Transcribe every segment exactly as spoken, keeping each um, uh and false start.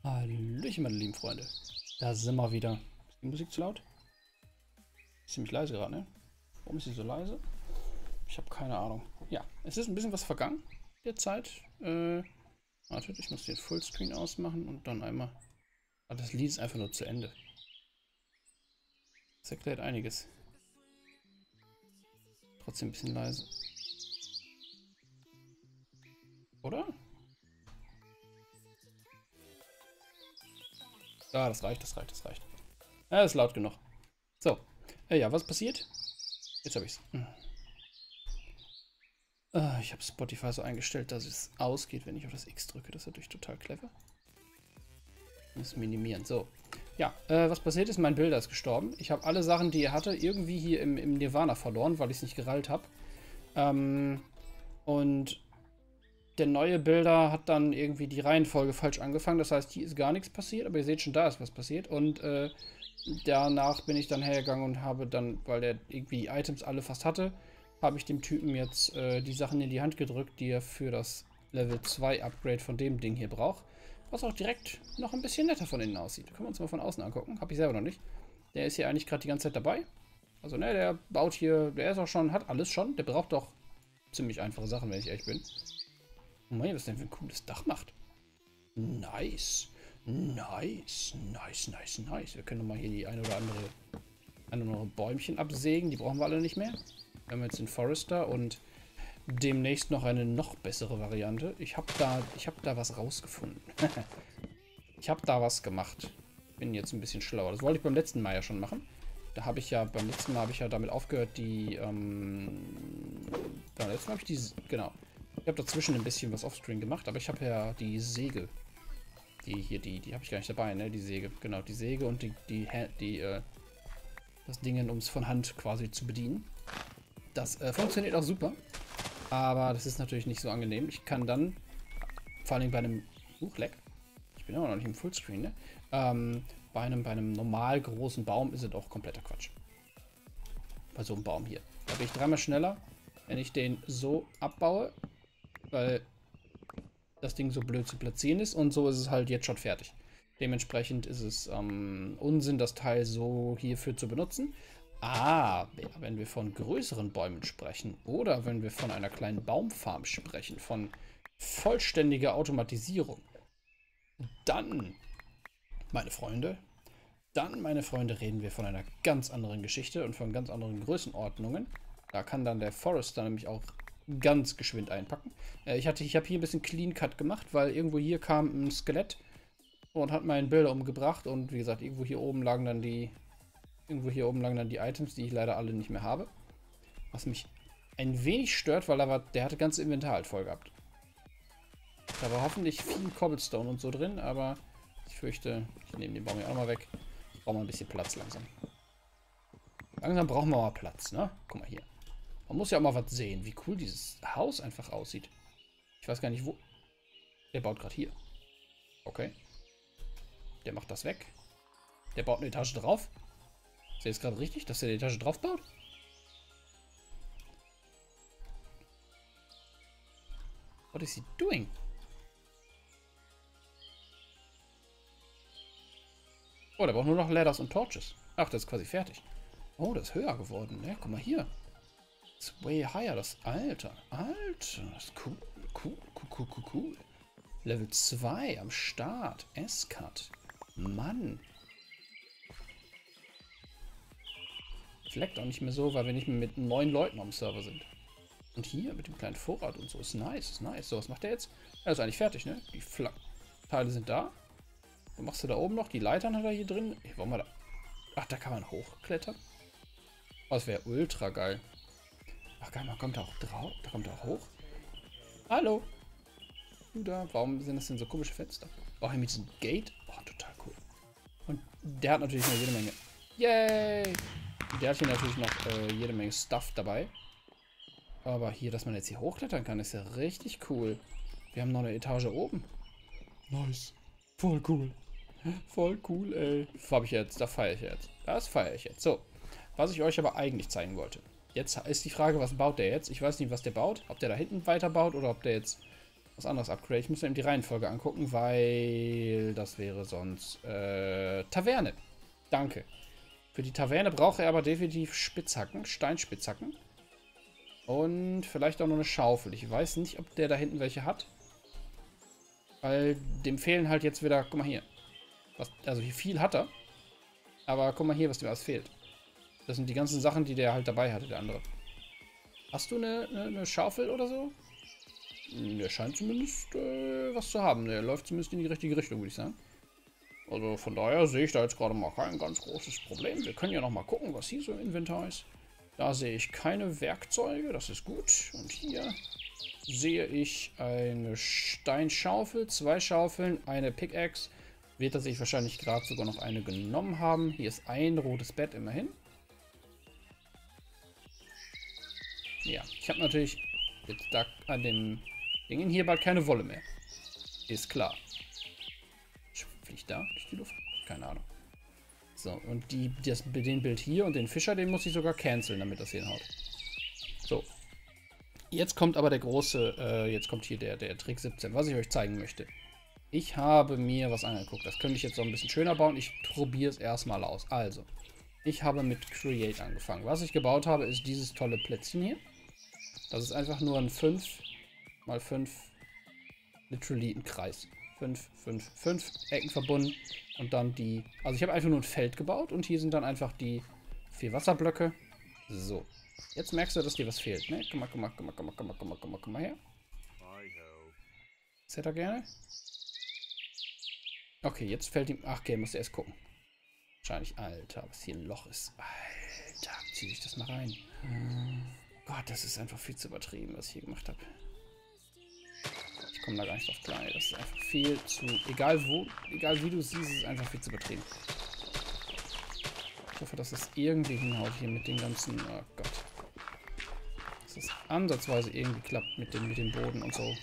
Hallöchen, meine lieben Freunde. Da sind wir wieder. Ist die Musik zu laut? Ist ziemlich leise gerade, ne? Warum ist sie so leise? Ich habe keine Ahnung. Ja, es ist ein bisschen was vergangen der Zeit. Äh, wartet, ich muss den Fullscreen ausmachen und dann einmal... Ah, das Lied ist einfach nur zu Ende. Das erklärt einiges. Trotzdem ein bisschen leise. Oder? Ah, das reicht, das reicht, das reicht. Ja, das ist laut genug. So. Äh, ja, was passiert? Jetzt habe ich's. Hm. Äh, ich habe Spotify so eingestellt, dass es ausgeht, wenn ich auf das X drücke. Das ist natürlich total clever. Ich muss minimieren. So. Ja, äh, was passiert ist, mein Bilder ist gestorben. Ich habe alle Sachen, die er hatte, irgendwie hier im, im Nirvana verloren, weil ich es nicht gerallt habe. Ähm, und der neue Bilder hat dann irgendwie die Reihenfolge falsch angefangen. Das heißt, hier ist gar nichts passiert, aber ihr seht schon, da ist was passiert. Und äh, danach bin ich dann hergegangen und habe dann, weil der irgendwie die Items alle fast hatte, habe ich dem Typen jetzt äh, die Sachen in die Hand gedrückt, die er für das Level zwei Upgrade von dem Ding hier braucht. Was auch direkt noch ein bisschen netter von innen aussieht. Können wir uns mal von außen angucken. Habe ich selber noch nicht. Der ist hier eigentlich gerade die ganze Zeit dabei. Also, ne, der baut hier, der ist auch schon, hat alles schon. Der braucht doch ziemlich einfache Sachen, wenn ich ehrlich bin. Moment, was denn für ein cooles Dach macht. Nice. Nice. Nice, nice, nice. Wir können nochmal hier die eine oder andere, eine oder andere Bäumchen absägen. Die brauchen wir alle nicht mehr. Wir haben jetzt den Forester und demnächst noch eine noch bessere Variante. Ich habe da, ich habe da was rausgefunden. Ich habe da was gemacht. Bin jetzt ein bisschen schlauer. Das wollte ich beim letzten Mal ja schon machen. Da habe ich ja, beim letzten Mal habe ich ja damit aufgehört, die, ähm, beim letzten Mal habe ich die, genau. Ich habe dazwischen ein bisschen was offscreen gemacht, aber ich habe ja die Säge. Die hier, die, die habe ich gar nicht dabei, ne? Die Säge. Genau, die Säge und die, die, die, äh, das Ding, um es von Hand quasi zu bedienen. Das äh, funktioniert auch super. Aber das ist natürlich nicht so angenehm. Ich kann dann, vor allem bei einem, uh, leck. Ich bin immer noch nicht im Fullscreen, ne? Ähm, bei einem, bei einem normal großen Baum ist es auch kompletter Quatsch. Bei so einem Baum hier. Da bin ich dreimal schneller, wenn ich den so abbaue. Weil das Ding so blöd zu platzieren ist und so ist es halt jetzt schon fertig. Dementsprechend ist es ähm, Unsinn, das Teil so hierfür zu benutzen. Aber wenn wir von größeren Bäumen sprechen oder wenn wir von einer kleinen Baumfarm sprechen, von vollständiger Automatisierung, dann, meine Freunde, dann, meine Freunde, reden wir von einer ganz anderen Geschichte und von ganz anderen Größenordnungen. Da kann dann der Forester nämlich auch ganz geschwind einpacken. Äh, ich hatte, ich habe hier ein bisschen Clean Cut gemacht, weil irgendwo hier kam ein Skelett und hat meinen Bilder umgebracht und wie gesagt, irgendwo hier oben lagen dann die irgendwo hier oben lagen dann die Items, die ich leider alle nicht mehr habe. Was mich ein wenig stört, weil er war, der hatte ganze Inventar halt voll gehabt. Da war hoffentlich viel Cobblestone und so drin, aber ich fürchte, ich nehme den Baum hier auch mal weg. Ich brauche mal ein bisschen Platz langsam. Langsam brauchen wir mal Platz, ne? Guck mal hier. Man muss ja auch mal was sehen, wie cool dieses Haus einfach aussieht. Ich weiß gar nicht, wo... Der baut gerade hier. Okay. Der macht das weg. Der baut eine Etage drauf. Ist das gerade richtig, dass der die Etage drauf baut? What is he doing? Oh, der braucht nur noch Ladders und Torches. Ach, das ist quasi fertig. Oh, das ist höher geworden, ne? Guck mal hier. It's way higher, das Alter. Alter, das ist cool, cool, cool, cool, cool, cool. Level zwei am Start. S-Cut. Mann. Fleckt auch nicht mehr so, weil wir nicht mehr mit neun Leuten am Server sind. Und hier mit dem kleinen Vorrat und so. Ist nice, ist nice. So, was macht der jetzt? Er ist eigentlich fertig, ne? Die Fla Teile sind da. Was machst du da oben noch? Die Leitern hat er hier drin. Ich wollen wir da. Ach, da kann man hochklettern. Oh, das wäre ultra geil. Ach geil, man kommt da auch drauf. Da kommt er auch hoch. Hallo. Du da. Warum sind das denn so komische Fenster? Oh, hier mit diesem Gate. Oh, total cool. Und der hat natürlich noch jede Menge. Yay! Der hat hier natürlich noch äh, jede Menge Stuff dabei. Aber hier, dass man jetzt hier hochklettern kann, ist ja richtig cool. Wir haben noch eine Etage oben. Nice. Voll cool. Voll cool, ey. Das habe ich jetzt. Da feiere ich jetzt. Das feiere ich jetzt. So. Was ich euch aber eigentlich zeigen wollte. Jetzt ist die Frage, was baut der jetzt? Ich weiß nicht, was der baut. Ob der da hinten weiter baut oder ob der jetzt was anderes upgrade. Ich muss mir eben die Reihenfolge angucken, weil das wäre sonst äh, Taverne. Danke. Für die Taverne braucht er aber definitiv Spitzhacken, Steinspitzhacken. Und vielleicht auch noch eine Schaufel. Ich weiß nicht, ob der da hinten welche hat. Weil dem fehlen halt jetzt wieder, guck mal hier. Was, also hier viel hat er. Aber guck mal hier, was dem alles fehlt. Das sind die ganzen Sachen, die der halt dabei hatte, der andere. Hast du eine, eine, eine Schaufel oder so? Der scheint zumindest äh, was zu haben. Der läuft zumindest in die richtige Richtung, würde ich sagen. Also von daher sehe ich da jetzt gerade mal kein ganz großes Problem. Wir können ja noch mal gucken, was hier so im Inventar ist. Da sehe ich keine Werkzeuge, das ist gut. Und hier sehe ich eine Steinschaufel, zwei Schaufeln, eine Pickaxe. Wird er sich wahrscheinlich gerade sogar noch eine genommen haben. Hier ist ein rotes Bett immerhin. Ja, ich habe natürlich jetzt da an dem Dingen hier bald keine Wolle mehr. Ist klar. Fliegt da durch die Luft? Keine Ahnung. So, und die, das, den Bild hier und den Fischer, den muss ich sogar canceln, damit das hinhaut. So. Jetzt kommt aber der große, äh, jetzt kommt hier der, der Trick siebzehn, was ich euch zeigen möchte. Ich habe mir was angeguckt. Das könnte ich jetzt noch ein bisschen schöner bauen. Ich probiere es erstmal aus. Also, ich habe mit Create angefangen. Was ich gebaut habe, ist dieses tolle Plätzchen hier. Das ist einfach nur ein fünf mal fünf, literally ein Kreis. fünf, fünf, fünf Ecken verbunden und dann die... Also ich habe einfach nur ein Feld gebaut und hier sind dann einfach die vier Wasserblöcke. So. Jetzt merkst du, dass dir was fehlt, ne? Komm mal, komm mal, komm mal, komm mal, komm mal, komm mal, komm mal, komm mal her. Das hätte er gerne. Okay, jetzt fällt ihm... Ach, okay, musst du erst gucken. Wahrscheinlich, Alter, was hier ein Loch ist. Alter, zieh ich das mal rein. Gott, das ist einfach viel zu übertrieben, was ich hier gemacht habe. Ich komme da gar nicht drauf klar. Das ist einfach viel zu... Egal wo, egal wie du siehst, ist es einfach viel zu übertrieben. Ich hoffe, dass es irgendwie hinhaut hier mit den ganzen... Oh Gott. Dass es ansatzweise irgendwie klappt mit dem, mit dem Boden und so.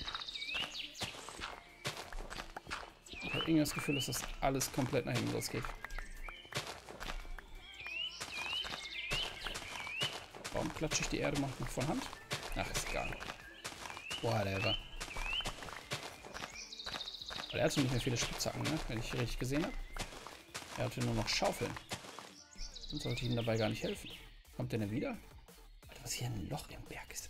Ich habe irgendwie das Gefühl, dass das alles komplett nach hinten losgeht. Warum klatsche ich die Erde mal von Hand? Ach, ist egal. Whatever. Weil er hatte nicht mehr viele Spitzhacken, ne? Wenn ich richtig gesehen habe. Er hatte nur noch Schaufeln. Dann sollte ich ihm dabei gar nicht helfen. Kommt der denn wieder? Alter, was hier ein Loch im Berg ist.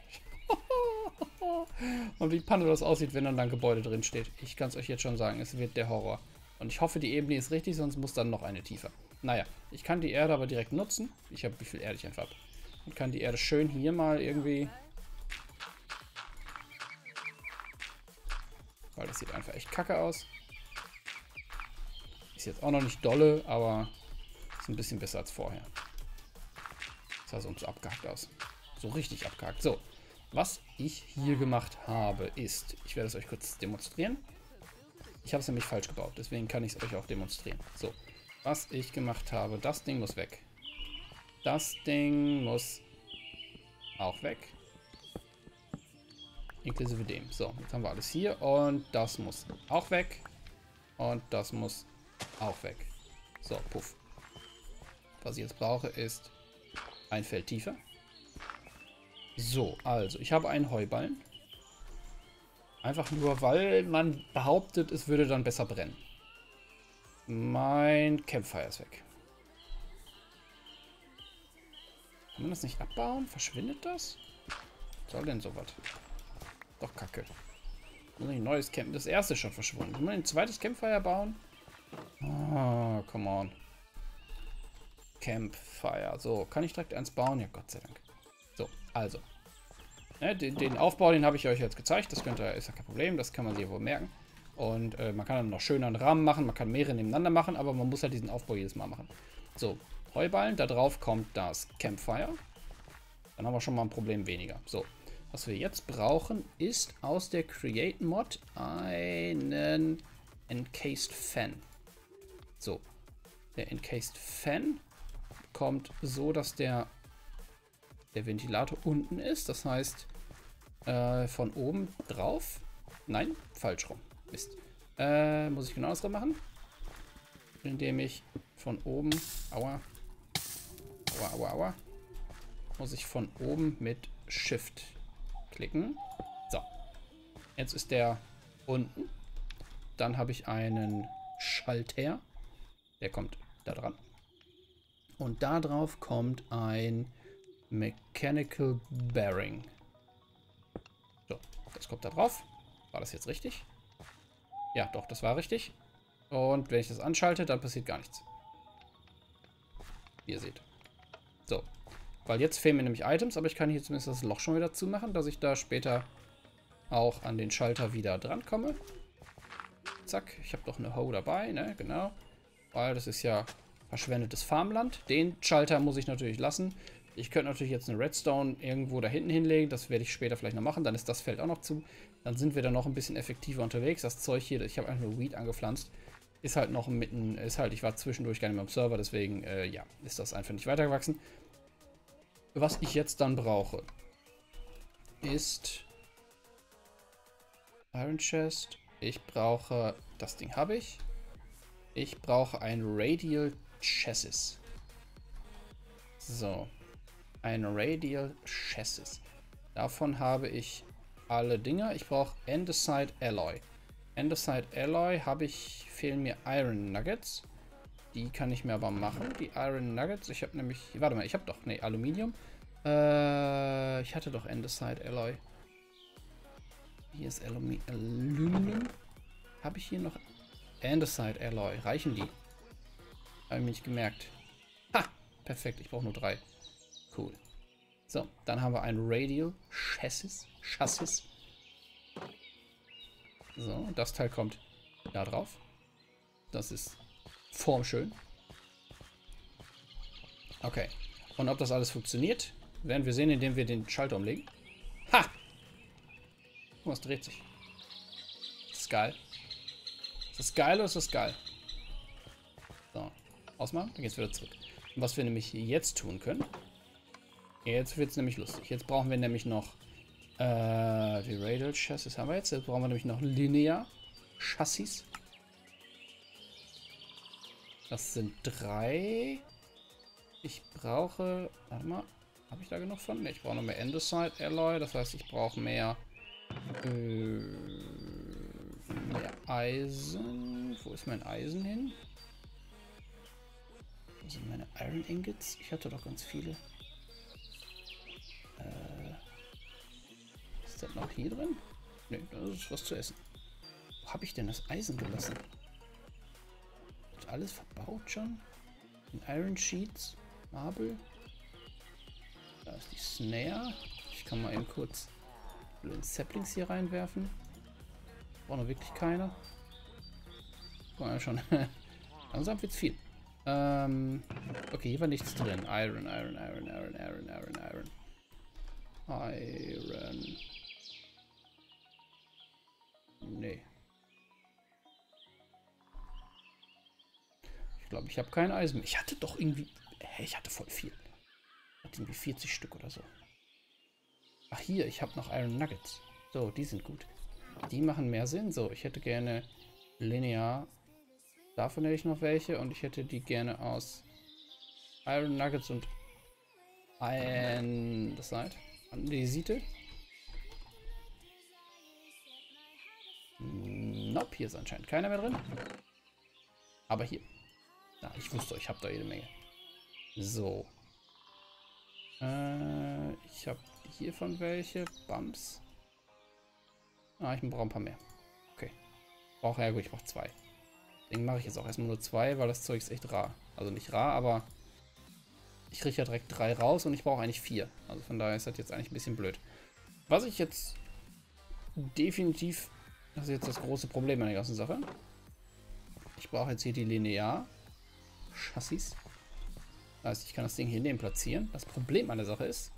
Und wie Panne das aussieht, wenn dann da ein Gebäude drin steht. Ich kann es euch jetzt schon sagen, es wird der Horror. Und ich hoffe, die Ebene ist richtig, sonst muss dann noch eine tiefer. Naja, ich kann die Erde aber direkt nutzen. Ich habe, wie viel Erde ich einfach habe. Und kann die Erde schön hier mal irgendwie... Weil das sieht einfach echt kacke aus. Ist jetzt auch noch nicht dolle, aber ist ein bisschen besser als vorher. Das sah sonst so abgehackt aus. So richtig abgehackt. So, was ich hier gemacht habe, ist... Ich werde es euch kurz demonstrieren. Ich habe es nämlich falsch gebaut, deswegen kann ich es euch auch demonstrieren. So, was ich gemacht habe, das Ding muss weg. Das Ding muss auch weg. Inklusive dem. So, jetzt haben wir alles hier und das muss auch weg. Und das muss auch weg. So, puff. Was ich jetzt brauche, ist ein Feld tiefer. So, also, ich habe einen Heuballen. Einfach nur, weil man behauptet, es würde dann besser brennen. Mein Campfire ist weg. Kann man das nicht abbauen? Verschwindet das? Was soll denn sowas? Doch kacke. Muss ich ein neues Camp. Das erste ist schon verschwunden. Kann man ein zweites Campfire bauen? Oh, come on. Campfire. So, kann ich direkt eins bauen? Ja, Gott sei Dank. So, also. Ne, den, den Aufbau, den habe ich euch jetzt gezeigt. Das könnte, ist ja kein Problem. Das kann man sich wohl merken. Und äh, man kann dann noch schöner einen Rahmen machen. Man kann mehrere nebeneinander machen, aber man muss halt diesen Aufbau jedes Mal machen. So, Heuballen. Da drauf kommt das Campfire. Dann haben wir schon mal ein Problem weniger. So. Was wir jetzt brauchen, ist aus der Create Mod einen Encased Fan. So. Der Encased Fan kommt so, dass der, der Ventilator unten ist. Das heißt, äh, von oben drauf. Nein, falsch rum. Mist. Äh, muss ich genau das machen? Indem ich von oben. Aua. Aua, aua, aua. Muss ich von oben mit Shift klicken. So. Jetzt ist der unten. Dann habe ich einen Schalter. Der kommt da dran. Und da drauf kommt ein Mechanical Bearing. So, das kommt da drauf. War das jetzt richtig? Ja, doch, das war richtig. Und wenn ich das anschalte, dann passiert gar nichts. Wie ihr seht. So. Weil jetzt fehlen mir nämlich Items, aber ich kann hier zumindest das Loch schon wieder zumachen, dass ich da später auch an den Schalter wieder dran komme. Zack, ich habe doch eine Hoe dabei, ne, genau. Weil das ist ja verschwendetes Farmland. Den Schalter muss ich natürlich lassen. Ich könnte natürlich jetzt eine Redstone irgendwo da hinten hinlegen. Das werde ich später vielleicht noch machen. Dann ist das Feld auch noch zu. Dann sind wir da noch ein bisschen effektiver unterwegs. Das Zeug hier, ich habe einfach nur Weed angepflanzt. Ist halt noch mitten, ist halt, ich war zwischendurch gar nicht mehr am Server. Deswegen, äh, ja, ist das einfach nicht weitergewachsen. Was ich jetzt dann brauche, ist Iron Chest. Ich brauche, das Ding habe ich. Ich brauche ein Radial Chassis. So. Ein Radial Chassis. Davon habe ich alle Dinger. Ich brauche Andesite Alloy. Andesite Alloy habe ich, fehlen mir Iron Nuggets. Die kann ich mir aber machen. Die Iron Nuggets. Ich habe nämlich, warte mal, ich habe doch, ne, Aluminium. Äh, ich hatte doch Andesite Alloy. Hier ist Alumi Aluminium. Habe ich hier noch Andesite Alloy? Reichen die? Habe ich mir nicht gemerkt. Ha! Perfekt, ich brauche nur drei. Cool. So, dann haben wir ein Radial Chassis. Chassis. So, das Teil kommt da drauf. Das ist formschön. Okay. Und ob das alles funktioniert, werden wir sehen, indem wir den Schalter umlegen. Ha! Guck mal, es dreht sich. Das ist geil. Ist das geil oder ist das geil? So. Ausmachen, dann geht es wieder zurück. Und was wir nämlich jetzt tun können. Jetzt wird es nämlich lustig. Jetzt brauchen wir nämlich noch äh, die Radial Chassis haben wir jetzt. Jetzt brauchen wir nämlich noch Linear Chassis. Das sind drei. Ich brauche. Warte mal. Habe ich da genug von? Ne, ich brauche noch mehr Andesite Alloy. Das heißt, ich brauche mehr. Äh, mehr Eisen. Wo ist mein Eisen hin? Wo sind meine Iron Ingots? Ich hatte doch ganz viele. Äh, ist das noch hier drin? Ne, das ist was zu essen. Wo habe ich denn das Eisen gelassen? Ist alles verbaut schon? In Iron Sheets, Marble. Da ist die Snare. Ich kann mal eben kurz den Saplings hier reinwerfen. Braucht noch wirklich keiner. Guck mal schon. Langsam wird's viel. Ähm, okay, hier war nichts drin. Iron, Iron, Iron, Iron, Iron, Iron, Iron. Iron. Nee. Ich glaube, ich habe kein Eisen. Ich hatte doch irgendwie... Hä, ich hatte voll viel. Ich hatte irgendwie vierzig Stück oder so. Ach hier, ich habe noch Iron Nuggets. So, die sind gut. Die machen mehr Sinn. So, ich hätte gerne linear. Davon hätte ich noch welche. Und ich hätte die gerne aus Iron Nuggets und ein... Das seid. Andesite. Nope, hier ist anscheinend keiner mehr drin. Aber hier. Na, ich wusste, ich habe da jede Menge. So. Äh, ich habe hiervon welche. Bums. Ah, ich brauche ein paar mehr. Okay. Brauche, ja gut, ich brauche zwei. Deswegen mache ich jetzt auch erstmal nur zwei, weil das Zeug ist echt rar. Also nicht rar, aber ich kriege ja direkt drei raus und ich brauche eigentlich vier. Also von daher ist das jetzt eigentlich ein bisschen blöd. Was ich jetzt definitiv, das ist jetzt das große Problem an der ganzen Sache. Ich brauche jetzt hier die Linear Chassis. Das heißt, ich kann das Ding hier neben platzieren. Das Problem an der Sache ist,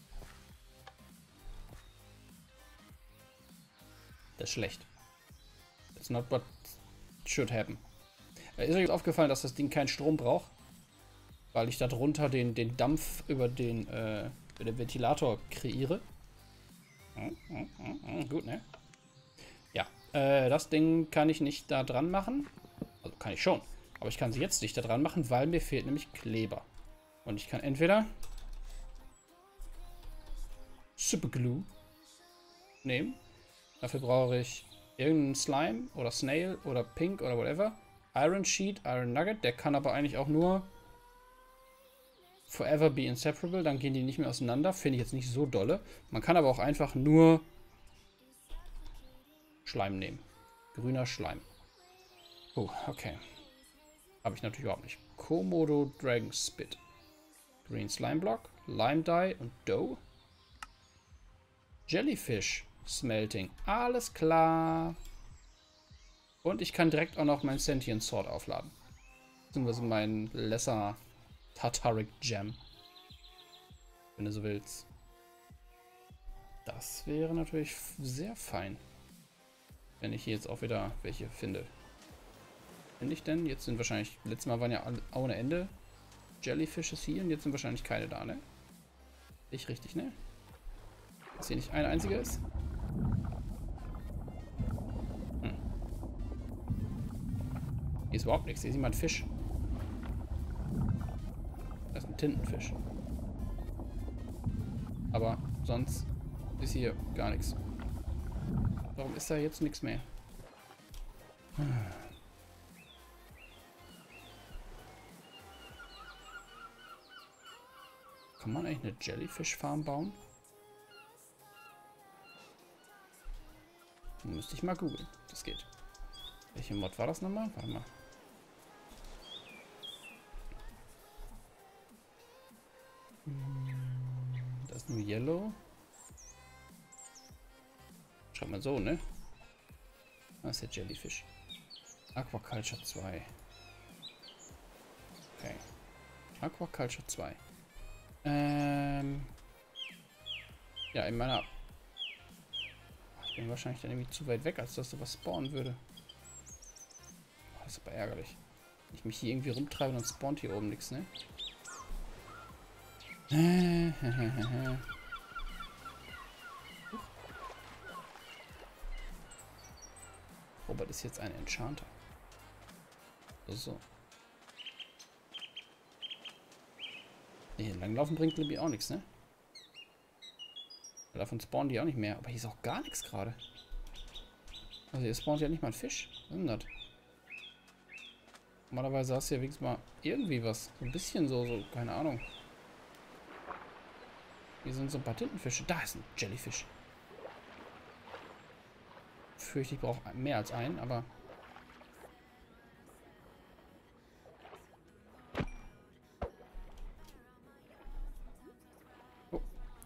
das ist schlecht. That's not what should happen. Ist euch aufgefallen, dass das Ding keinen Strom braucht? Weil ich da drunter den, den Dampf über den, äh, über den Ventilator kreiere. Hm, hm, hm, hm, gut, ne? Ja, äh, das Ding kann ich nicht da dran machen. Also kann ich schon. Aber ich kann sie jetzt nicht da dran machen, weil mir fehlt nämlich Kleber. Und ich kann entweder Superglue nehmen. Dafür brauche ich irgendeinen Slime oder Snail oder Pink oder whatever. Iron Sheet, Iron Nugget. Der kann aber eigentlich auch nur Forever be inseparable. Dann gehen die nicht mehr auseinander. Finde ich jetzt nicht so dolle. Man kann aber auch einfach nur Schleim nehmen. Grüner Schleim. Oh, okay. Habe ich natürlich überhaupt nicht. Komodo Dragon Spit. Green Slime Block. Lime Dye und Dough. Jellyfish Smelting. Alles klar. Und ich kann direkt auch noch mein Sentient Sword aufladen. Beziehungsweise mein Lesser Tartaric Gem. Wenn du so willst. Das wäre natürlich sehr fein. Wenn ich hier jetzt auch wieder welche finde. Finde ich denn? Jetzt sind wahrscheinlich, letztes Mal waren ja alle ohne Ende Jellyfishes hier und jetzt sind wahrscheinlich keine da, ne? Ich richtig, ne? Dass hier nicht ein einziger ist. Hm. Hier ist überhaupt nichts. Hier sieht man einen Fisch. Das ist ein Tintenfisch. Aber sonst ist hier gar nichts. Warum ist da jetzt nichts mehr? Kann man eigentlich eine Jellyfish-Farm bauen? Müsste ich mal googeln. Das geht. Welche Mod war das nochmal? Warte mal. Das ist nur Yellow. Schreibt man so, ne? Das ist der Jellyfish. Aquaculture zwei. Okay. Aquaculture zwei. Ähm. Ja, in meiner... Ich bin wahrscheinlich dann irgendwie zu weit weg, als dass da was spawnen würde. Das ist aber ärgerlich. Wenn ich mich hier irgendwie rumtreibe, dann spawnt hier oben nichts, ne? Robert ist jetzt ein Enchanter. So. Hier langlaufen bringt Libby auch nichts, ne? Davon spawnen die auch nicht mehr. Aber hier ist auch gar nichts gerade. Also hier spawnt ja nicht mal ein Fisch. Was ist denn das? Normalerweise hast du ja wenigstens mal irgendwie was. So ein bisschen so, so, keine Ahnung. Hier sind so ein paar Tintenfische. Da ist ein Jellyfish. Fürchte, ich brauche mehr als einen, aber... Oh.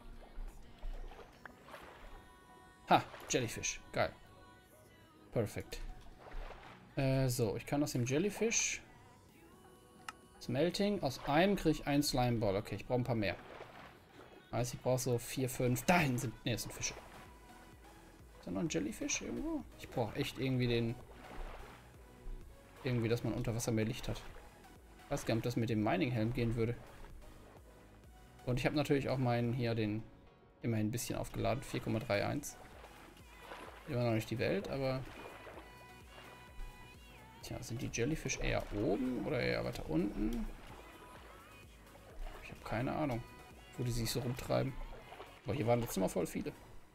Ha, Jellyfish. Geil. Perfekt. Äh, so, ich kann aus dem Jellyfish Smelting, aus einem kriege ich einen Slime Ball. Okay, ich brauche ein paar mehr. Also ich brauche so vier, fünf. Dahin sind... Ne, das sind Fische. Ist da noch ein Jellyfish irgendwo? Ich brauche echt irgendwie den... Irgendwie, dass man unter Wasser mehr Licht hat. Ich weiß gar nicht, ob das mit dem Mining-Helm gehen würde. Und ich habe natürlich auch meinen hier den... Immerhin ein bisschen aufgeladen. vier Komma einunddreißig. Immer noch nicht die Welt, aber... Tja, sind die Jellyfish eher oben oder eher weiter unten? Ich habe keine Ahnung, wo die sich so rumtreiben. Aber hier waren letztes Mal voll viele.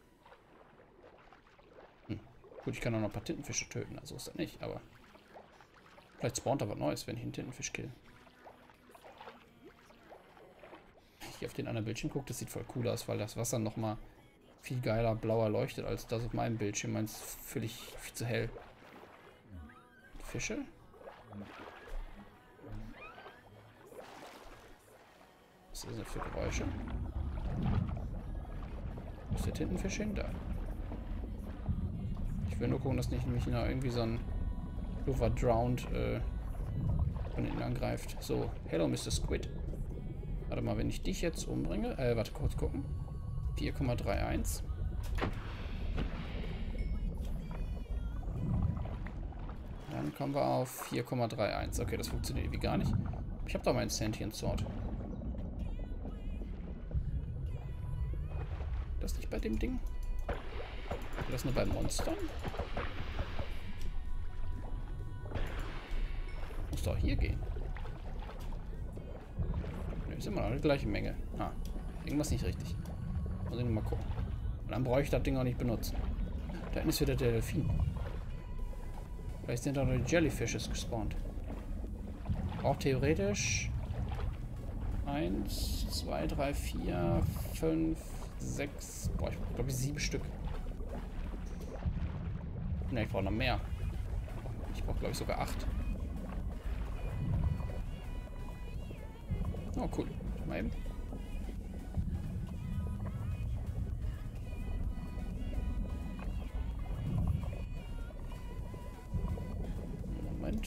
Hm. Gut, ich kann auch noch ein paar Tintenfische töten, also ist das nicht, aber... Vielleicht spawnt da was Neues, wenn ich einen Tintenfisch kill. Hier auf den anderen Bildschirm guckt, das sieht voll cool aus, weil das Wasser nochmal viel geiler blauer leuchtet als das auf meinem Bildschirm. Meins ist völlig viel zu hell. Fische? Was ist das für Geräusche? Wo ist der Tintenfisch hin? Da. Ich will nur gucken, dass nicht mich noch irgendwie so ein Clover Drowned äh, von hinten angreift. So, hello Mister Squid. Warte mal, wenn ich dich jetzt umbringe. Äh, warte, kurz gucken. vier Komma einunddreißig. Dann kommen wir auf vier Komma einunddreißig. Okay, das funktioniert irgendwie gar nicht. Ich habe doch meinen Sentient Sword. Das nicht bei dem Ding? Das nur bei Monstern? Muss doch hier gehen. Ne, ist immer noch die gleiche Menge. Ah, irgendwas nicht richtig. Muss ich nur mal gucken. Und dann brauche ich das Ding auch nicht benutzen. Da hinten ist wieder der Delfin. Vielleicht sind da noch die Jellyfishes gespawnt. Auch theoretisch eins, zwei, drei, vier, fünf, sechs, boah, ich glaube sieben Stück. Ne, ich brauche noch mehr. Ich brauche, glaube ich, sogar acht. Oh, cool. Mal eben. Moment.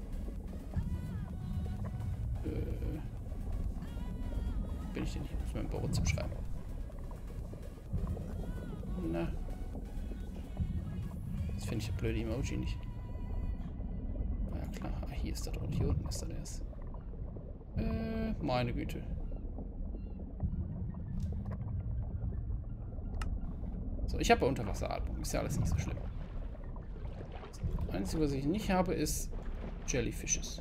Äh. Bin ich denn hier? Muss man im Büro zum Schreiben. Na. Das finde ich der blöde Emoji nicht. Na ja, klar. Ah, hier ist er drin. Hier unten ist er erst. Äh, meine Güte. So, ich habe Unterwasseratmung. Ist ja alles nicht so schlimm. Das Einzige, was ich nicht habe, ist Jellyfishes.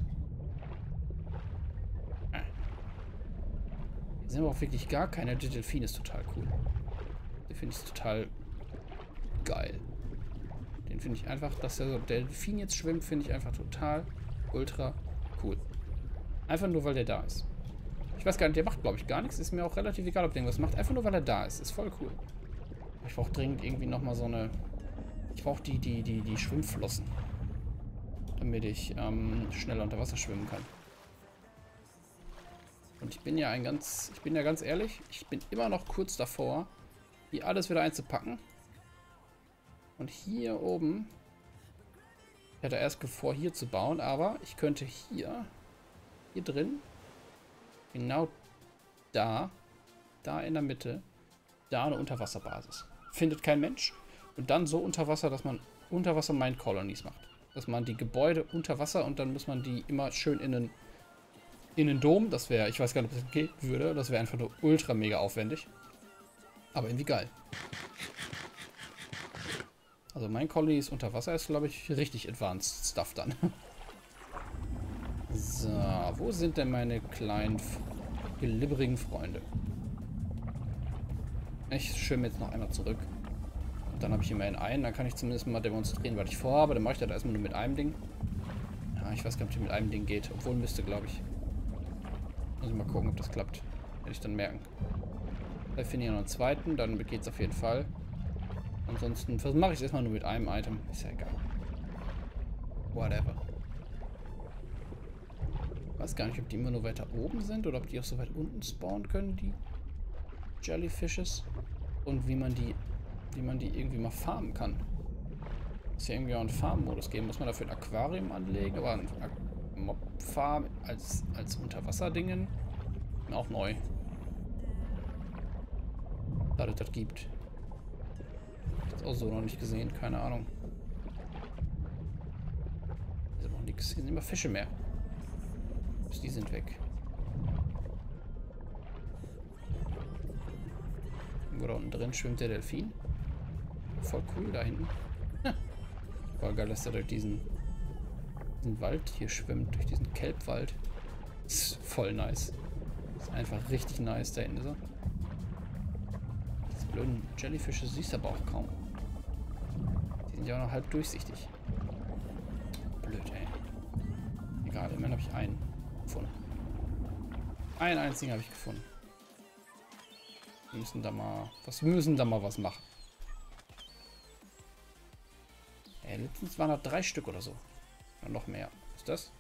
Ah. Hier sind aber auch wirklich gar keine. Der Delfin ist total cool. Den finde ich total geil. Den finde ich einfach, dass der Delfin jetzt schwimmt, finde ich einfach total ultra cool. Einfach nur, weil der da ist. Ich weiß gar nicht, der macht, glaube ich, gar nichts. Ist mir auch relativ egal, ob der irgendwas macht. Einfach nur, weil er da ist. Ist voll cool. Ich brauche dringend irgendwie nochmal so eine... Ich brauche die, die, die, die Schwimmflossen. Damit ich ähm, schneller unter Wasser schwimmen kann. Und ich bin ja ein ganz... Ich bin ja ganz ehrlich, ich bin immer noch kurz davor, hier alles wieder einzupacken. Und hier oben... Ich hatte erst vor, hier zu bauen, aber ich könnte hier... Hier drin, genau da, da in der Mitte, da eine Unterwasserbasis. Findet kein Mensch. Und dann so unter Wasser, dass man unter Wasser Mine Colonies macht. Dass man die Gebäude unter Wasser und dann muss man die immer schön in den, in den Dom. Das wäre, ich weiß gar nicht, ob das gehen würde. Das wäre einfach nur ultra mega aufwendig. Aber irgendwie geil. Also Mine Colonies unter Wasser ist, glaube ich, richtig advanced Stuff dann. So, wo sind denn meine kleinen, glibberigen Freunde? Ich schwimme jetzt noch einmal zurück. Und dann habe ich immerhin einen. Dann kann ich zumindest mal demonstrieren, was ich vorhabe. Dann mache ich das erstmal nur mit einem Ding. Ja, ich weiß gar nicht, ob das mit einem Ding geht. Obwohl müsste, glaube ich. Muss ich mal gucken, ob das klappt. Werde ich dann merken. Vielleicht finde ich noch einen zweiten. Dann geht es auf jeden Fall. Ansonsten mache ich es erstmal nur mit einem Item. Ist ja egal. Whatever. Ich weiß gar nicht, ob die immer nur weiter oben sind oder ob die auch so weit unten spawnen können, die Jellyfishes. Und wie man die, wie man die irgendwie mal farmen kann. Ist ja irgendwie auch einen Farm-Modus geben. Muss man dafür ein Aquarium anlegen, aber ein Mob-Farm als, als Unterwasserdingen auch neu. Da es das gibt. Das auch so noch nicht gesehen, keine Ahnung. Hier ist aber auch nichts. Hier sind immer Fische mehr. Die sind weg. Irgendwo da unten drin schwimmt der Delfin. Voll cool da hinten. Voll geil, dass er durch diesen, diesen Wald hier schwimmt. Durch diesen Kelbwald. Ist voll nice. Ist einfach richtig nice da hinten. So. Diese blöden Jellyfische siehst du aber auch kaum. Die sind ja auch noch halb durchsichtig. Blöd, ey. Egal, immerhin habe ich einen gefunden. Einen einzigen habe ich gefunden. Wir müssen da mal was, wir müssen da mal was machen. Ey, letztens waren da drei Stück oder so. Oder noch mehr. Was ist das?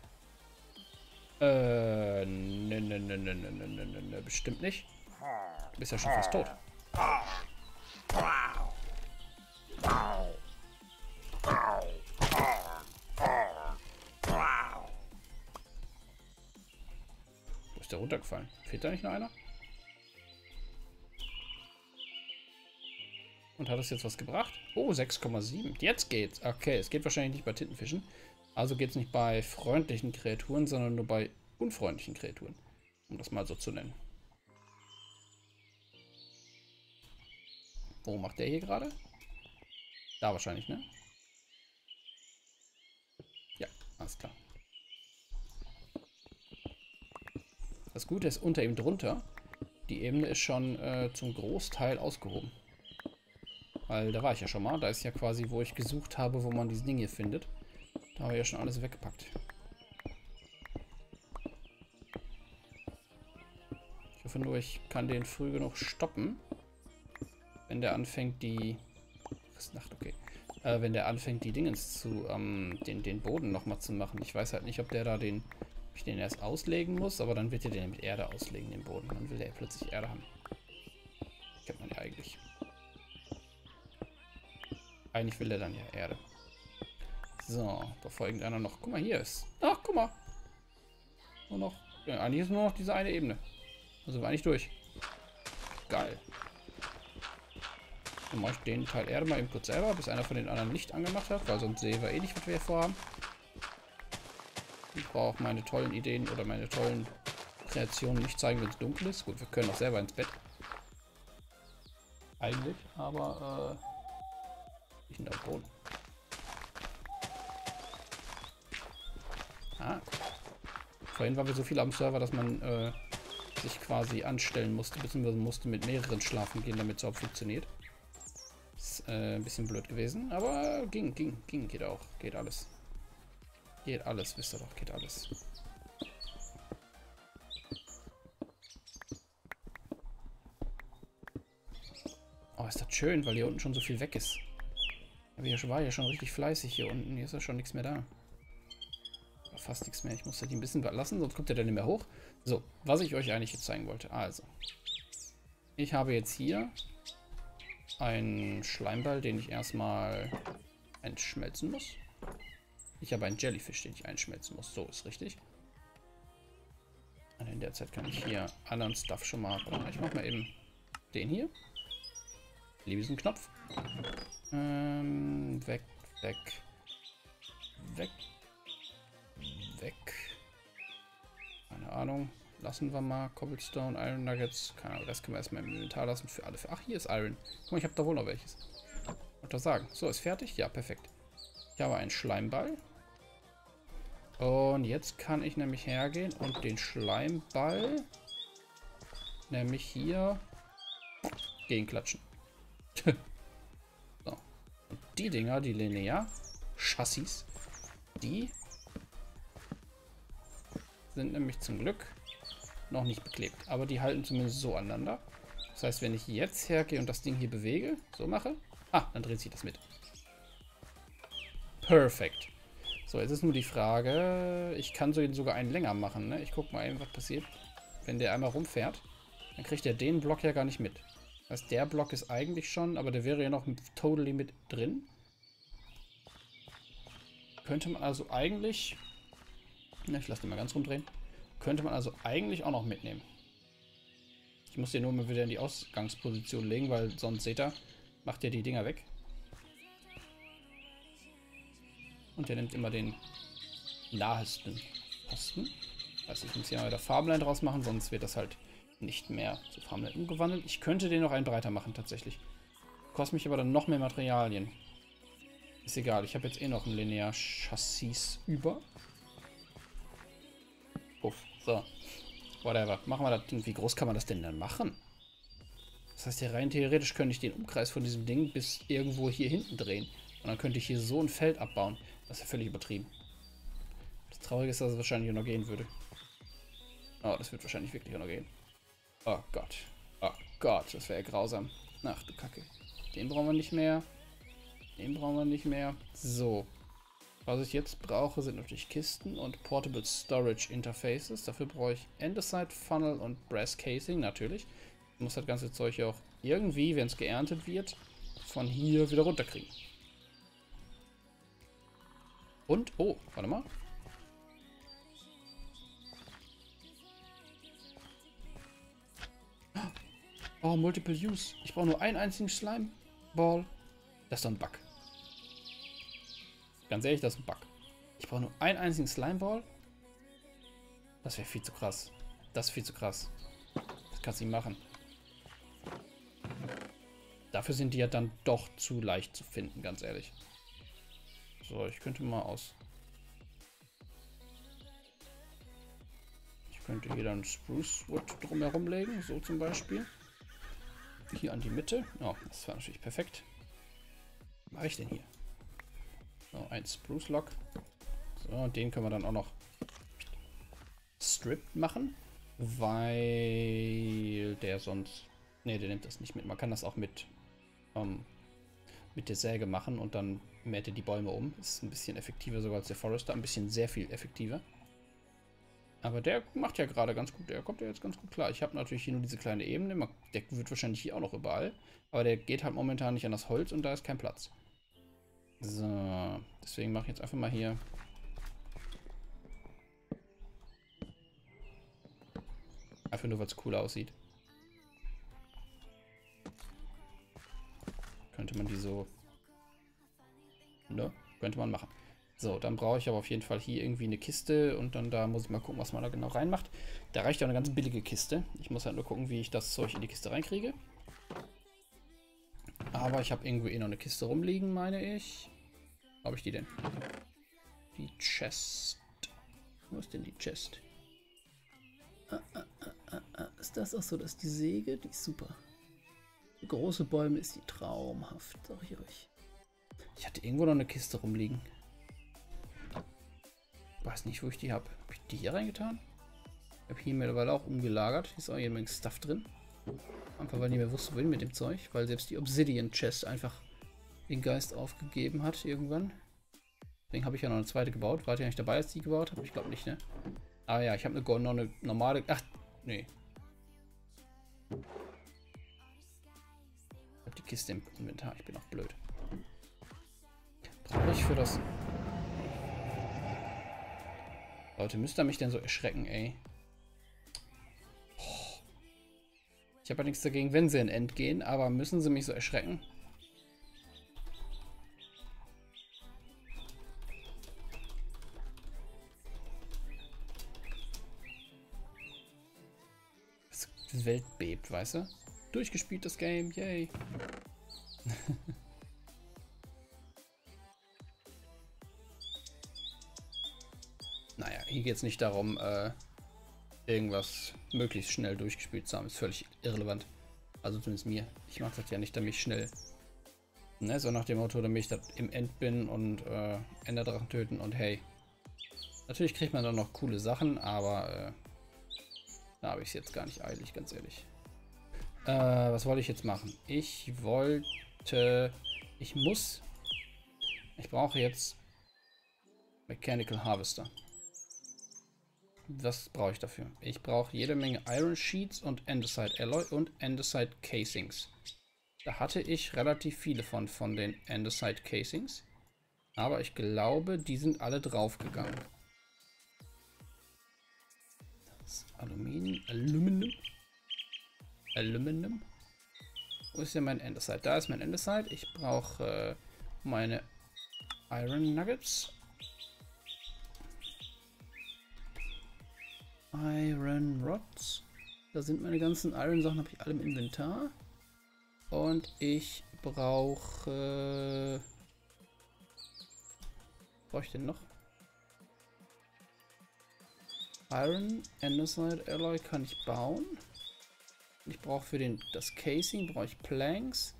Äh, ne, ne, ne, ne, ne, ne, ne, ne, bestimmt nicht. Du bist ja schon fast tot. Wo ist der runtergefallen? Fehlt da nicht noch einer? Und hat das jetzt was gebracht? Oh, sechs Komma sieben. Jetzt geht's. Okay, es geht wahrscheinlich nicht bei Tintenfischen. Also geht es nicht bei freundlichen Kreaturen, sondern nur bei unfreundlichen Kreaturen. Um das mal so zu nennen. Wo macht der hier gerade? Da wahrscheinlich, ne? Ja, alles klar. Das Gute ist, unter ihm drunter, die Ebene ist schon äh, zum Großteil ausgehoben. Weil da war ich ja schon mal. Da ist ja quasi, wo ich gesucht habe, wo man dieses Ding hier findet. Da habe ich ja schon alles weggepackt. Ich hoffe nur, ich kann den früh genug stoppen. Wenn der anfängt, die... Ist Nacht, okay. Äh, wenn der anfängt, die Dingens zu, ähm, den, den Boden nochmal zu machen. Ich weiß halt nicht, ob der da den... Ob ich den erst auslegen muss, aber dann wird er den mit Erde auslegen, den Boden. Dann will der plötzlich Erde haben. Kennt man ja eigentlich. Eigentlich will der dann ja Erde. So, bevor irgendeiner noch... Guck mal, hier ist... Ach, guck mal. Nur noch... Ja, eigentlich ist nur noch diese eine Ebene. Also war nicht durch. Geil. Dann mache ich den Teil Erde mal eben kurz selber, bis einer von den anderen Licht angemacht hat, weil sonst sehen wir eh nicht, was wir hier vorhaben. Ich brauche meine tollen Ideen oder meine tollen Kreationen nicht zeigen, wenn es dunkel ist. Gut, wir können auch selber ins Bett. Eigentlich, aber äh, ich bin da am Boden. Ah. Vorhin waren wir so viel am Server, dass man äh, sich quasi anstellen musste, beziehungsweise musste mit mehreren schlafen gehen, damit es überhaupt funktioniert. Ist äh, ein bisschen blöd gewesen, aber ging, ging, ging, geht auch, geht alles. Geht alles, wisst ihr doch, geht alles. Oh, ist das schön, weil hier unten schon so viel weg ist. Aber ich war ja schon richtig fleißig hier unten, hier ist ja schon nichts mehr da. Fast nichts mehr. Ich muss die ein bisschen lassen, sonst kommt der dann nicht mehr hoch. So, was ich euch eigentlich jetzt zeigen wollte. Also, ich habe jetzt hier einen Schleimball, den ich erstmal entschmelzen muss. Ich habe einen Jellyfish, den ich einschmelzen muss. So, ist richtig. Und in der Zeit kann ich hier anderen Stuff schon mal... Ich mache mal eben den hier. Liebe diesen Knopf. Ähm, weg, weg, weg. Weg. Keine Ahnung. Lassen wir mal. Cobblestone, Iron Nuggets. Keine Ahnung, das können wir erstmal im Inventar lassen. Für alle. Ach, hier ist Iron. Guck mal, ich habe da wohl noch welches. Wollte ich sagen. So, ist fertig? Ja, perfekt. Ich habe einen Schleimball. Und jetzt kann ich nämlich hergehen und den Schleimball nämlich hier gegenklatschen. So. Und die Dinger, die Linear Chassis, die sind nämlich zum Glück noch nicht beklebt. Aber die halten zumindest so aneinander. Das heißt, wenn ich jetzt hergehe und das Ding hier bewege, so mache, ah, dann dreht sich das mit. Perfekt. So, jetzt ist nur die Frage, ich kann so sogar einen länger machen, ne? Ich gucke mal eben, was passiert. Wenn der einmal rumfährt, dann kriegt er den Block ja gar nicht mit. Das heißt, der Block ist eigentlich schon, aber der wäre ja noch totally mit drin. Könnte man also eigentlich... Ne, ich lasse den mal ganz rumdrehen. Könnte man also eigentlich auch noch mitnehmen. Ich muss den nur mal wieder in die Ausgangsposition legen, weil sonst, seht ihr, macht er die Dinger weg. Und der nimmt immer den nahesten Posten. Also ich muss hier mal wieder Farbenline draus machen, sonst wird das halt nicht mehr zu Farbenline umgewandelt. Ich könnte den noch einen breiter machen, tatsächlich. Kostet mich aber dann noch mehr Materialien. Ist egal, ich habe jetzt eh noch ein Linear Chassis über. Uff, so. Whatever. Machen wir das Ding. Wie groß kann man das denn dann machen? Das heißt ja, rein theoretisch könnte ich den Umkreis von diesem Ding bis irgendwo hier hinten drehen. Und dann könnte ich hier so ein Feld abbauen. Das ist ja völlig übertrieben. Das Traurige ist, dass es wahrscheinlich noch gehen würde. Oh, das wird wahrscheinlich wirklich noch gehen. Oh Gott. Oh Gott, das wäre ja grausam. Ach du Kacke. Den brauchen wir nicht mehr. Den brauchen wir nicht mehr. So. Was ich jetzt brauche, sind natürlich Kisten und Portable Storage Interfaces. Dafür brauche ich Andesite, Funnel und Brass Casing, natürlich. Ich muss das ganze Zeug ja auch irgendwie, wenn es geerntet wird, von hier wieder runterkriegen. Und, oh, warte mal. Oh, Multiple Use. Ich brauche nur einen einzigen Slime Ball. Das ist doch ein Bug. Ganz ehrlich, das ist ein Bug. Ich brauche nur einen einzigen Slime Ball. Das wäre viel zu krass. Das ist viel zu krass. Das kannst du nicht machen. Dafür sind die ja dann doch zu leicht zu finden, ganz ehrlich. So, ich könnte mal aus... Ich könnte hier dann Spruce Wood drumherum legen, so zum Beispiel. Hier an die Mitte. Oh, das war natürlich perfekt. mache ich denn hier? So, ein Spruce Log. So, und den können wir dann auch noch stripped machen, weil der sonst... Ne, der nimmt das nicht mit. Man kann das auch mit, ähm, mit der Säge machen und dann mäht er die Bäume um. Ist ein bisschen effektiver sogar als der Forester. Ein bisschen sehr viel effektiver. Aber der macht ja gerade ganz gut. Der kommt ja jetzt ganz gut klar. Ich habe natürlich hier nur diese kleine Ebene. Der wird wahrscheinlich hier auch noch überall. Aber der geht halt momentan nicht an das Holz und da ist kein Platz. So, deswegen mache ich jetzt einfach mal hier... Einfach nur, weil es cool aussieht. Könnte man die so... Ne? Könnte man machen. So, dann brauche ich aber auf jeden Fall hier irgendwie eine Kiste und dann da muss ich mal gucken, was man da genau reinmacht. Da reicht ja eine ganz billige Kiste. Ich muss halt nur gucken, wie ich das Zeug in die Kiste reinkriege. Aber ich habe irgendwo eh noch eine Kiste rumliegen, meine ich. Wo habe ich die denn? Die Chest. Wo ist denn die Chest? Ah, ah, ah, ah, ah. Ist das auch so? Das ist die Säge? Die ist super. Für große Bäume ist die traumhaft, sag ich euch. Ich hatte irgendwo noch eine Kiste rumliegen. Weiß nicht, wo ich die habe. Habe ich die hier reingetan? Ich habe hier mittlerweile auch umgelagert. Hier ist auch jede Menge Stuff drin. Einfach weil ich nicht mehr wusste, wohin mit dem Zeug. Weil selbst die Obsidian Chest einfach den Geist aufgegeben hat irgendwann. Deswegen habe ich ja noch eine zweite gebaut. War ja nicht dabei, als die gebaut habe? Ich glaube nicht, ne? Aber ja, ich habe eine, noch eine normale... Ach, nee. Ich habe die Kiste im Inventar. Ich bin auch blöd. Brauche ich für das... Leute, müsst ihr mich denn so erschrecken, ey? Ich habe ja nichts dagegen, wenn sie in End gehen, aber müssen sie mich so erschrecken? Die Welt bebt, weißt du? Durchgespielt das Game, yay! Naja, hier geht es nicht darum, äh, irgendwas möglichst schnell durchgespielt zu haben. Ist völlig irrelevant. Also zumindest mir. Ich mache das ja nicht, damit ich schnell, ne, so nach dem Motto, damit ich das im End bin und äh, Enderdrachen töten und hey. Natürlich kriegt man dann noch coole Sachen, aber äh, da habe ich es jetzt gar nicht eilig, ganz ehrlich. Äh, was wollte ich jetzt machen? Ich wollte, ich muss, ich brauche jetzt Mechanical Harvester. Was brauche ich dafür? Ich brauche jede Menge Iron Sheets und Andesite Alloy und Andesite Casings. Da hatte ich relativ viele von, von den Andesite Casings. Aber ich glaube, die sind alle draufgegangen. Das ist Aluminium. Aluminium. Aluminium. Wo ist denn mein Andesite? Da ist mein Andesite. Ich brauche äh, meine Iron Nuggets. Iron Rods. Da sind meine ganzen Iron Sachen, habe ich alle im Inventar. Und ich brauche... Was brauche ich denn noch? Iron Andesite Alloy kann ich bauen. Ich brauche für den, das Casing brauche ich Planks.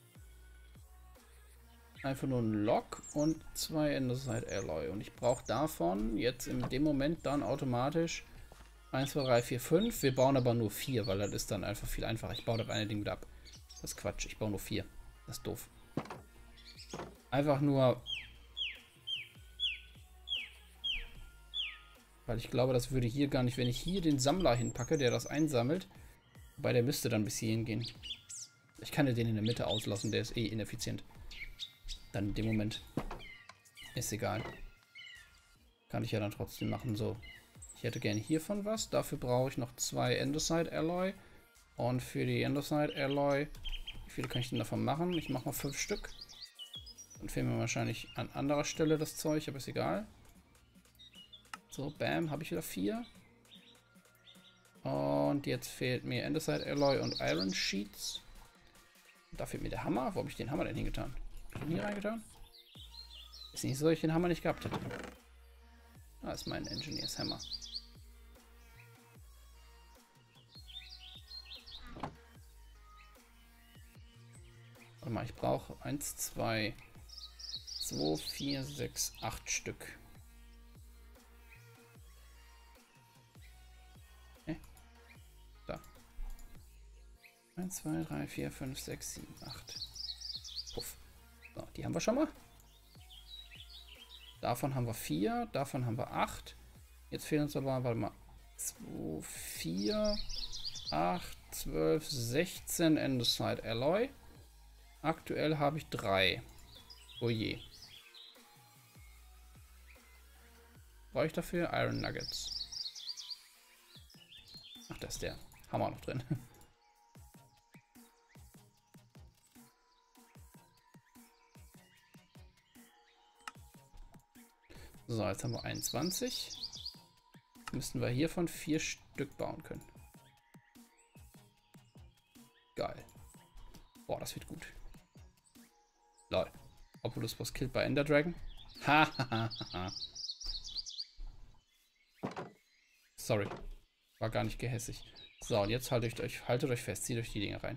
Einfach nur ein Log und zwei Andesite Alloy. Und ich brauche davon jetzt in dem Moment dann automatisch eins, zwei, drei, vier, fünf. Wir bauen aber nur vier, weil das ist dann einfach viel einfacher. Ich baue das eine Ding wieder ab. Das ist Quatsch. Ich baue nur vier. Das ist doof. Einfach nur... Weil ich glaube, das würde hier gar nicht... Wenn ich hier den Sammler hinpacke, der das einsammelt... Wobei, der müsste dann bis hierhin gehen. Ich kann ja den in der Mitte auslassen. Der ist eh ineffizient. Dann in dem Moment... Ist egal. Kann ich ja dann trotzdem machen. So. Ich hätte gerne hiervon was. Dafür brauche ich noch zwei Andesite Alloy. Und für die Andesite Alloy, wie viele kann ich denn davon machen? Ich mache mal fünf Stück. Dann fehlen mir wahrscheinlich an anderer Stelle das Zeug, aber ist egal. So, bam, habe ich wieder vier. Und jetzt fehlt mir Andesite Alloy und Iron Sheets. Da fehlt mir der Hammer. Wo habe ich den Hammer denn hingetan? Habe ich ihn hier reingetan? Ist nicht so, dass ich den Hammer nicht gehabt hätte. Da ist mein Engineers Hammer. Warte mal, ich brauche eins, zwei, zwei, vier, sechs, acht Stück. Okay. Da. eins, zwei, drei, vier, fünf, sechs, sieben, acht. Puff. So, die haben wir schon mal. Davon haben wir vier, davon haben wir acht. Jetzt fehlen uns aber, warte mal, zwei, vier, acht, zwölf, sechzehn Andesite Alloy. Aktuell habe ich drei. Oh je. Brauche ich dafür Iron Nuggets. Ach, da ist der. Haben wir noch drin. So, jetzt haben wir einundzwanzig. Müssten wir hiervon vier Stück bauen können. Geil. Boah, das wird gut. Lol. Oculus was killed by Ender Dragon. Ha, ha, ha, ha. Sorry. War gar nicht gehässig. So, und jetzt haltet euch, haltet euch fest. Zieht euch die Dinge rein.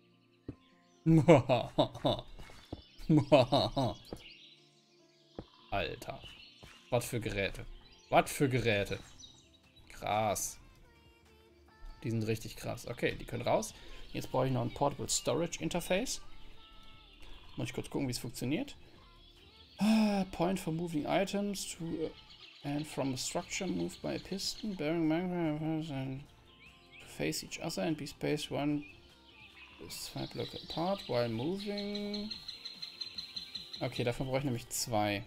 Alter. Was für Geräte. Was für Geräte. Krass. Die sind richtig krass. Okay, die können raus. Jetzt brauche ich noch ein Portable Storage Interface. Muss ich kurz gucken, wie es funktioniert. Uh, point for moving items to uh, and from a structure moved by a piston bearing magnet and to face each other and be spaced one bis zwei Blöcke apart while moving. Okay, davon brauche ich nämlich zwei.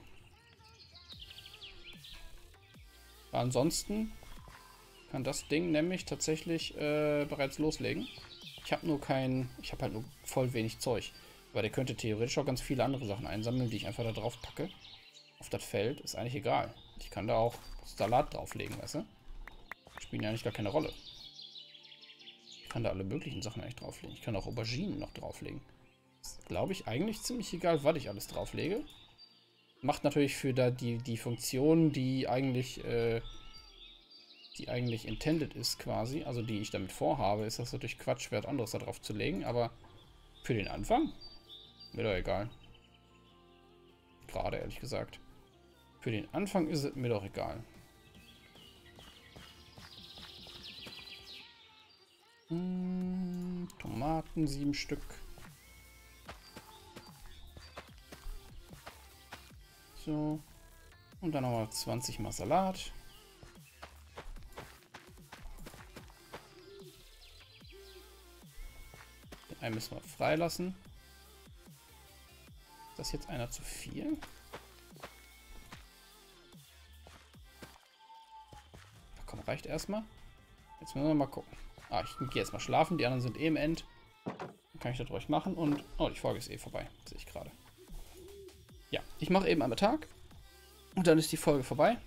Ansonsten kann das Ding nämlich tatsächlich äh, bereits loslegen. Ich habe nur kein, ich habe halt nur voll wenig Zeug. Aber der könnte theoretisch auch ganz viele andere Sachen einsammeln, die ich einfach da drauf packe. Auf das Feld ist eigentlich egal. Ich kann da auch Salat drauflegen, weißt du? Spielen ja eigentlich gar keine Rolle. Ich kann da alle möglichen Sachen eigentlich drauflegen. Ich kann auch Auberginen noch drauflegen. Ist, glaube ich, eigentlich ziemlich egal, was ich alles drauflege. Macht natürlich für da die, die Funktion, die eigentlich, äh, die eigentlich intended ist quasi, also die ich damit vorhabe, ist das natürlich Quatsch, was anderes da drauf zu legen, aber für den Anfang mir doch egal. Gerade, ehrlich gesagt. Für den Anfang ist es mir doch egal. Hm, Tomaten, sieben Stück. So. Und dann nochmal zwanzig mal Salat. Den einen müssen wir freilassen. Ist das jetzt einer zu viel? Ach komm, reicht erstmal. Jetzt müssen wir mal gucken. Ah, ich gehe jetzt mal schlafen. Die anderen sind eh im End. Dann kann ich das ruhig machen. Und, oh, die Folge ist eh vorbei. Sehe ich gerade. Ja, ich mache eben einmal Tag. Und dann ist die Folge vorbei.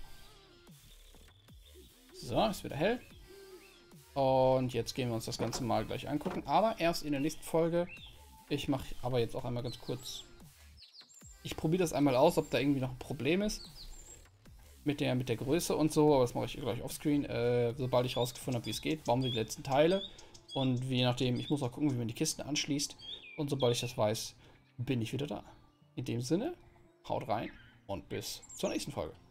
So, ist wieder hell. Und jetzt gehen wir uns das Ganze mal gleich angucken. Aber erst in der nächsten Folge. Ich mache aber jetzt auch einmal ganz kurz. Ich probiere das einmal aus, ob da irgendwie noch ein Problem ist. Mit der, mit der Größe und so. Aber das mache ich gleich offscreen. Äh, sobald ich rausgefunden habe, wie es geht, bauen wir die letzten Teile. Und je nachdem, ich muss auch gucken, wie man die Kisten anschließt. Und sobald ich das weiß, bin ich wieder da. In dem Sinne, haut rein und bis zur nächsten Folge.